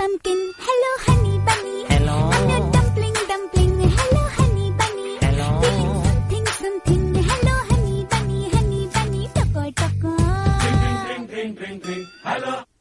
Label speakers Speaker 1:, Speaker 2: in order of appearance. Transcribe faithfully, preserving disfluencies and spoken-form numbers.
Speaker 1: pumpkin. Hello, honey bunny.
Speaker 2: Hello.
Speaker 1: I'm a dumpling, dumpling. Hello, honey bunny.
Speaker 2: Hello.
Speaker 1: Feeling something, something. Hello, honey bunny, honey bunny. Toko, toko.
Speaker 3: Ring, ring, ring, ring, ring, ring. Hello.